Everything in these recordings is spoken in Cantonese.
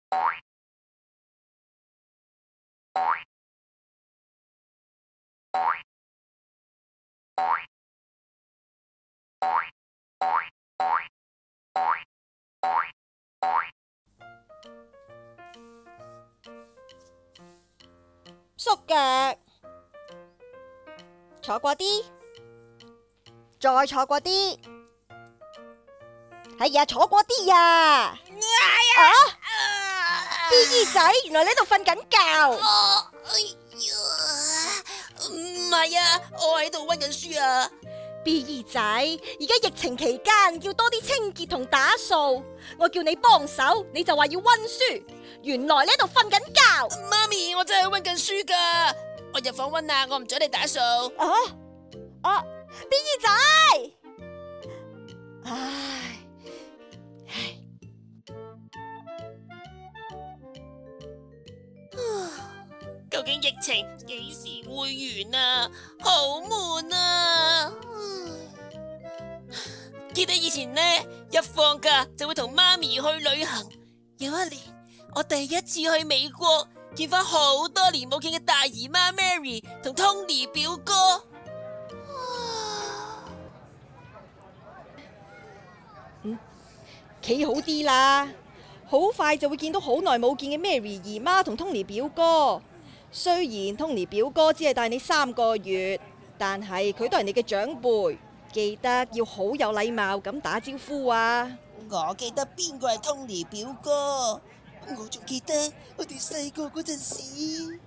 縮腳，坐過啲，再坐過啲，係呀，坐過啲呀。BE仔，原來你喺度瞓緊覺。 唔係啊，我喺度溫緊書啊。 BE仔，而家疫情期間要多啲清潔同打掃，我叫你幫手，你就話要溫書，原來你喺度瞓緊覺。 媽咪，我真係溫緊書噶，我入房溫啦，我唔阻你打掃。 BE 仔， 究竟疫情幾時會完啊？好悶啊！記得以前呢，一放假就會同媽咪去旅行。有一年，我第一次去美國，見翻好多年冇見嘅大姨媽 Mary 同 Tony 表哥。 企好啲啦，好快就會見到好耐冇見嘅 Mary 姨媽同 Tony 表哥。雖然 Tony 表哥只係大你3個月，但係佢都係你嘅長輩，記得要好有禮貌咁打招呼啊！ 我記得邊個係 Tony 表哥，我仲記得我哋細個嗰陣時。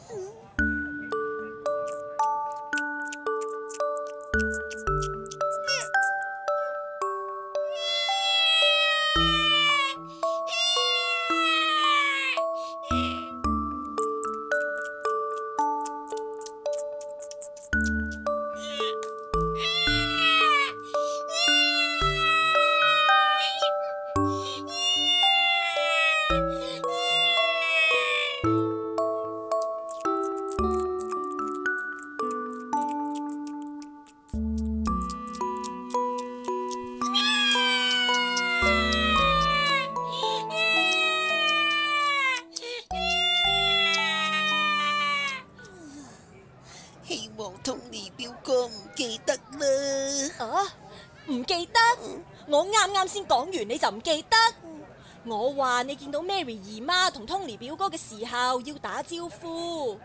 希望 Tony 表哥唔記得啦。 唔記得？我啱啱先講完你就唔記得？我話你見到 Mary 姨媽同 Tony 表哥嘅時候要打招呼，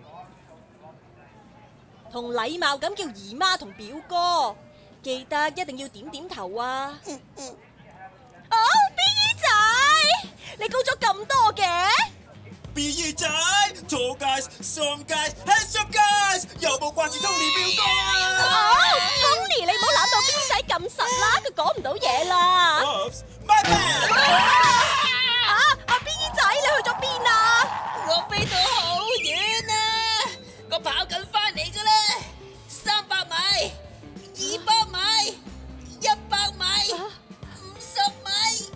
同禮貌咁叫姨媽同表哥，記得一定要點點頭啊！BE 仔，你高咗咁多嘅 BE仔，左 guys、some guys、handsome guys， 有冇掛住 Tony 表哥啊 ？Tony， 你唔好攬到 BE 仔咁實啦，佢講唔到嘢啦。 My bad。 BE 仔，你去咗邊啊？ 我飛到好遠啊！我跑緊翻嚟噶啦，300米、200米、100米、50米。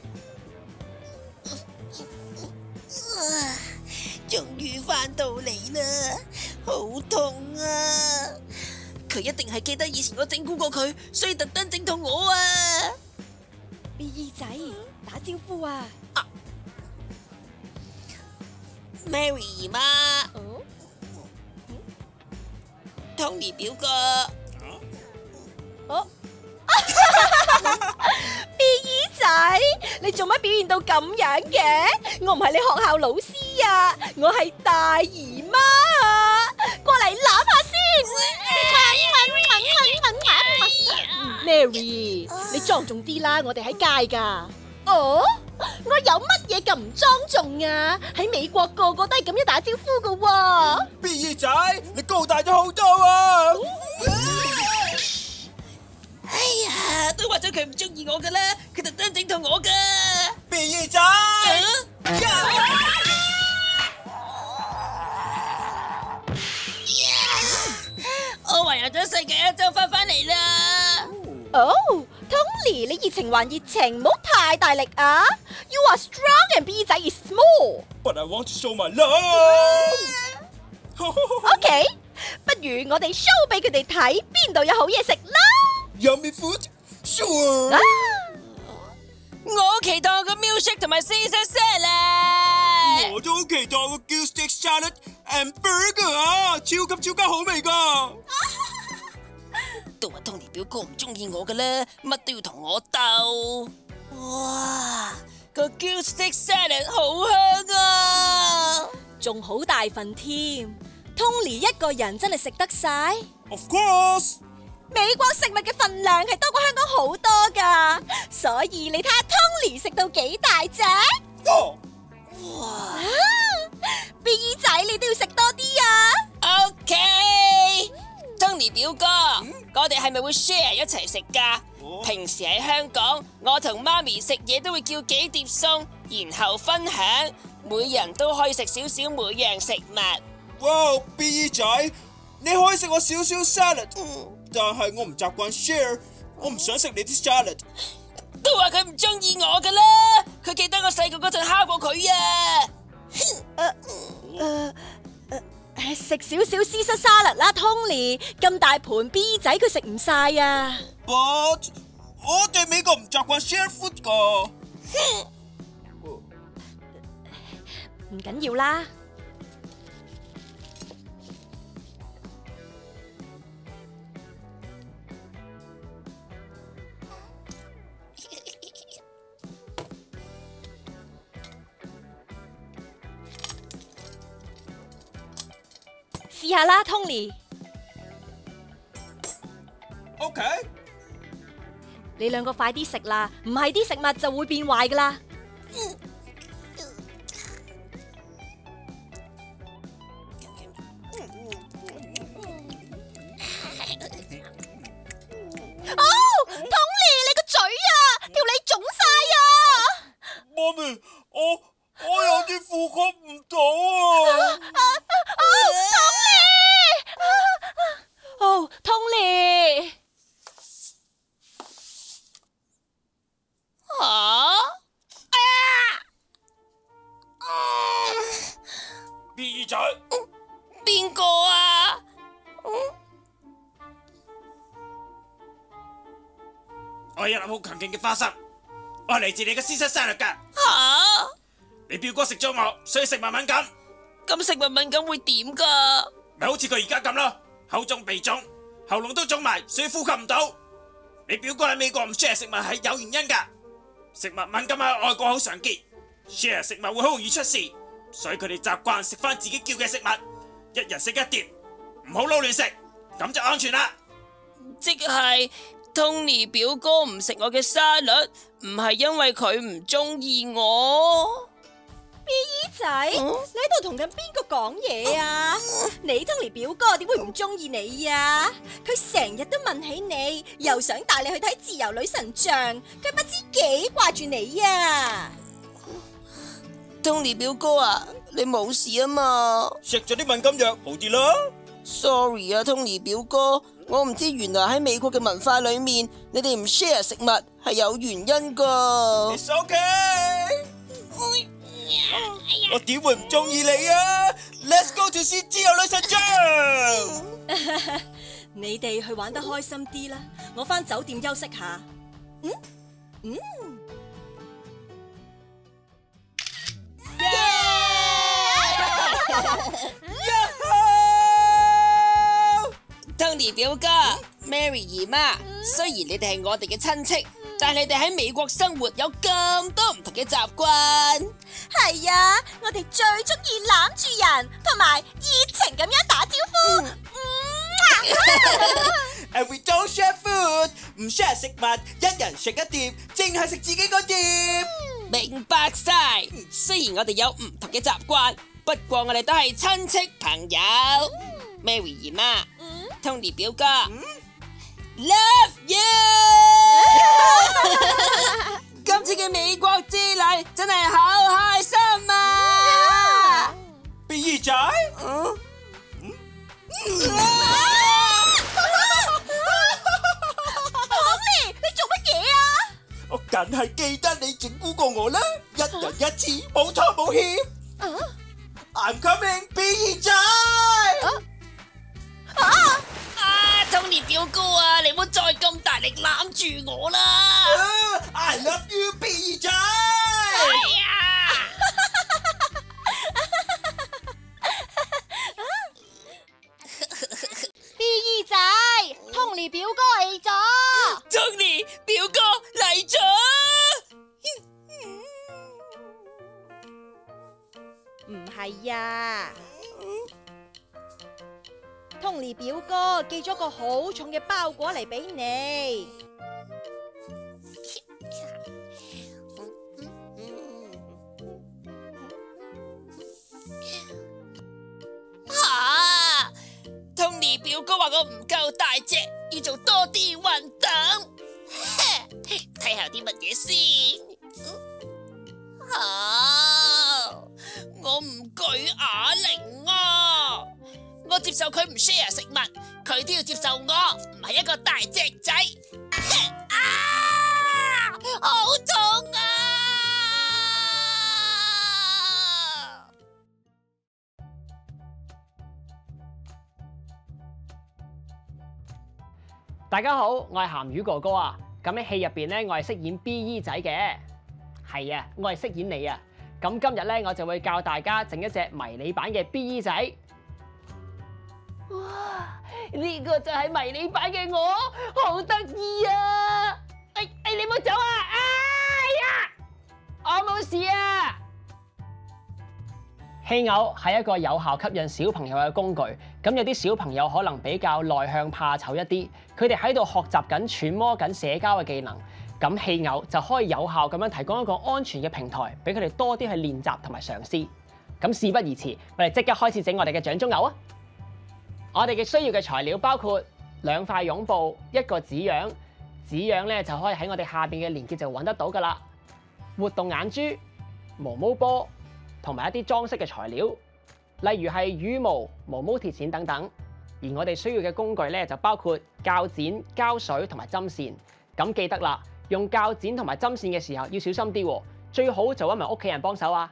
終於翻到嚟啦，好痛啊！ 佢一定係記得以前我整蠱過佢，所以特登整痛我啊 ！BE 仔，打招呼啊 ！Mary 姨媽，Tony 表哥 ，BE 仔，你做乜表現到咁樣嘅？我唔係你學校老師啊，我係大姨媽啊！過嚟攬下先。Mary， 你莊重啲啦，我哋喺街噶。我有乜嘢咁唔莊重啊？喺美國個個都係咁樣打招呼噶喎。 BE 仔，你高大咗好多啊！ 哎呀，都話咗佢唔中意我噶啦，佢特登整痛我噶。 BE 仔， 我環遊咗世界一周翻嚟啦。 Tony， 你熱情還熱情，唔好太大力啊 ！You are strong and BE 仔 is small. But I want to show my love. OK， 不如我哋 show 俾佢哋睇邊度有好嘢食啦。 Yummy food, sure. 我期待個 milkshake 同埋 Caesar salad。 好期待個 Gill Stick Salad and Burger 啊，超級好味噶！ 都話 Tony 表哥唔中意我噶啦，乜都要同我鬥。哇，個 Gill Stick Salad 好香啊， 仲好大份添。Tony 一個人真係食得晒 Of course， 美國食物嘅份量係多過香港好多噶，所以你睇下 Tony 食到幾大隻。哇！BE仔你都要食多啲啊 ！OK，Tony 表哥，我哋係咪會 share 一齊食噶？平時喺香港，我同媽咪食嘢都會叫幾碟餸，然後分享，每人都可以食少少每樣食物。 哇 ，BE仔，你可以食我少少 salad，但係我唔習慣 share， 我唔想食你啲 salad。 都話佢唔中意我噶啦，佢記得我細個嗰陣蝦過佢啊！ 食少少絲質沙律啦 ，Tony， 咁大盤 BE仔佢食唔晒啊。 But 我哋美國唔習慣 share food 噶。 唔緊要啦。試下啦 ，Tony。 OK。 你兩個快啲食啦，唔係啲食物就會變壞噶啦。哦 ，Tony， 你個嘴啊，條脷腫晒啊！ 媽咪，我有啲呼吸唔到啊！ Tony， BE仔， 邊個啊？ 我有一粒好強勁嘅花生，我係嚟自你嘅絲質沙律噶。你表哥食咗我，所以食物敏感。 咁食物敏感會點噶？ 咪好似佢而家咁咯，口腫鼻腫，喉嚨都腫埋，所以呼吸唔到。你表哥喺美國唔 share 食物係有原因噶，食物敏感喺外國好常見 ，share 食物會好容易出事，所以佢哋習慣食翻自己叫嘅食物，一人食一碟，唔好撈亂食，咁就安全啦。 即係 Tony 表哥唔食我嘅沙律，唔係因為佢唔中意我。 BE仔，你喺度同緊邊個講嘢啊？你 Tony 表哥點會唔中意你啊？佢成日都問起你，又想帶你去睇自由女神像，佢不知幾掛住你啊 ！Tony 表哥啊，你冇事啊嘛？ 食咗啲敏感藥好啲啦。 Sorry 啊 ，Tony 表哥，我唔知原來喺美國嘅文化裏面，你哋唔 share 食物係有原因噶。 It's okay。我點會唔中意你啊 ？Let's go to see 自由女神像。 你哋去玩得開心啲啦，我返酒店休息下。 Tony 表哥，Mary 姨媽，雖然你哋係我哋嘅親戚，但係你哋喺美國生活有咁多唔同嘅習慣。 係啊，我哋最中意攬住人，同埋熱情咁樣打招呼。 And we don't share food， 唔 share 食物，一人食一碟，淨係食自己嗰碟。 明白晒。雖然我哋有唔同嘅習慣，不過我哋都係親戚朋友。Mary 姨媽，Tony 表哥，Love you。今次嘅美國之旅真係好開心啊 ！BE 仔， 你做乜嘢啊？ 我梗係記得你整蠱過我啦，一人一次，冇拖冇欠。I'm coming， BE 仔。 Tony 表哥啊，你唔好再咁大力攬住我啦 ！I love you，BE 仔。 唔係呀。Tony 表哥寄咗個好重嘅包裹嚟俾你。 Tony 表哥話我唔夠大隻，要做多啲運動。睇下啲乜嘢先。我唔舉啞鈴啊！我接受佢唔 share 食物，佢都要接受我，唔係一個大隻仔。好痛啊！ 大家好，我係鹹魚哥哥啊！咁喺戲入邊咧，我係飾演 BE 仔嘅。係啊，我係飾演你啊！咁今日咧，我就會教大家整一隻迷你版嘅 BE 仔。哇！呢個就係迷你版嘅我，好得意啊！你唔好走啊！哎呀，我冇事啊！戲偶係一個有效吸引小朋友嘅工具。咁有啲小朋友可能比較內向怕醜一啲，佢哋喺度學習緊、揣摩緊社交嘅技能。咁戲偶就可以有效咁樣提供一個安全嘅平台，俾佢哋多啲去練習同埋嘗試。咁事不宜遲，我哋即刻開始整我哋嘅掌中偶啊！我哋嘅需要嘅材料包括2塊絨布、1個紙樣，紙樣咧就可以喺我哋下邊嘅連結就揾得到噶啦。活動眼珠、毛毛波同埋一啲裝飾嘅材料。例如係羽毛、毛毛鐵線等等，而我哋需要嘅工具咧就包括鉸剪、膠水同埋針線。咁記得啦，用鉸剪同埋針線嘅時候要小心啲喎，最好就揾埋屋企人幫手啊！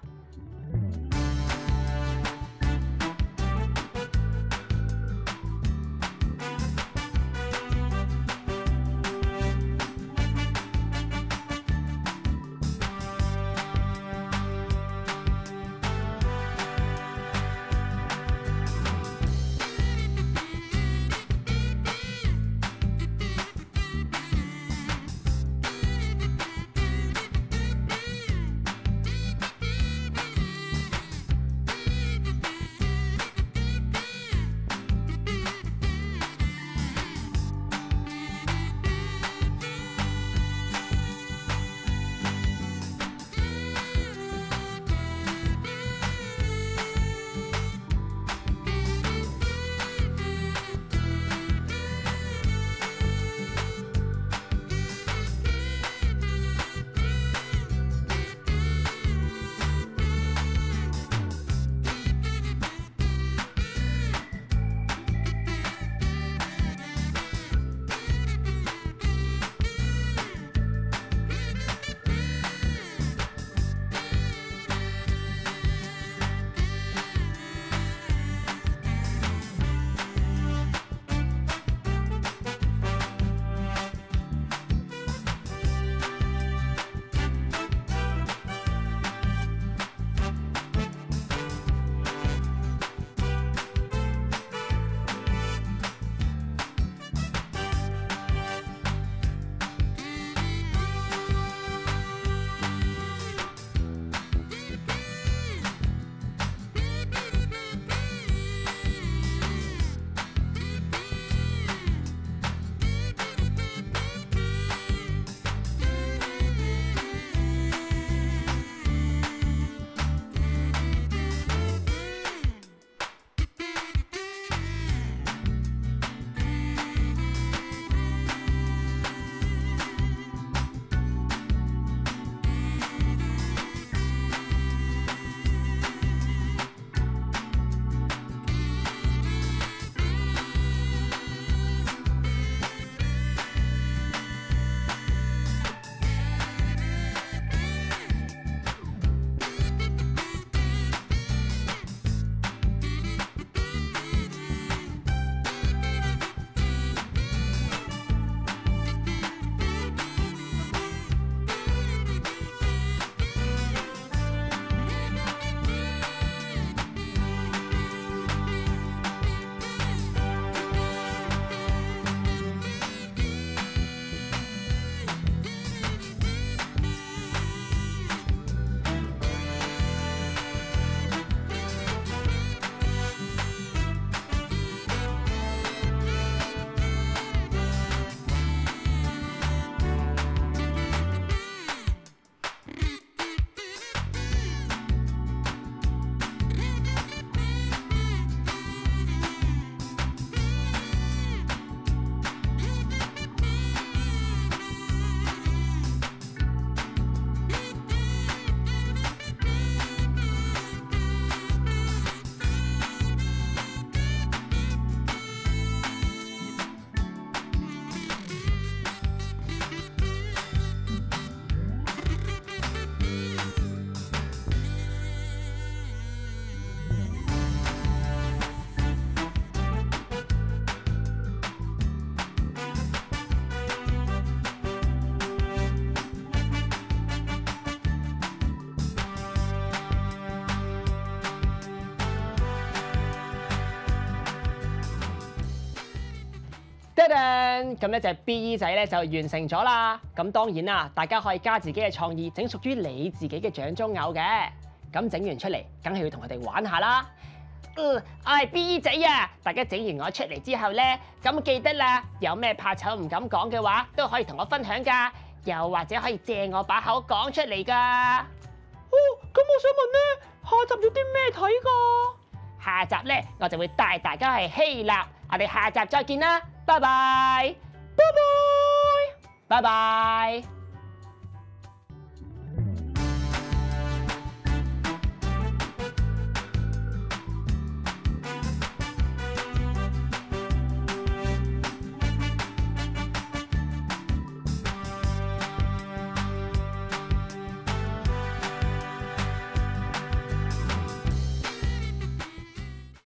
噔噔，咁咧就 BE 仔咧就完成咗啦。咁當然啦，大家可以加自己嘅創意，整屬於你自己嘅掌中偶嘅。咁整完出嚟，梗係要同佢哋玩下啦。我係 BE 仔啊！大家整完我出嚟之後咧，咁記得啦，有咩怕醜唔敢講嘅話，都可以同我分享㗎，又或者可以借我把口講出嚟㗎。咁我想問咧，下集有啲咩睇㗎？下集咧，我就會帶大家去希臘。我哋下集再見啦，拜拜，拜拜，拜拜。